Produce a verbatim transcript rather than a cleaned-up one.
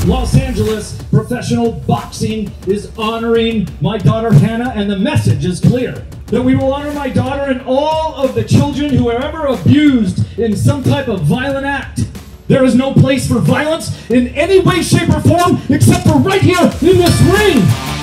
Los Angeles Professional Boxing is honoring my daughter Hannah, and the message is clear. That we will honor my daughter and all of the children who are ever abused in some type of violent act. There is no place for violence in any way, shape, or form except for right here in this ring.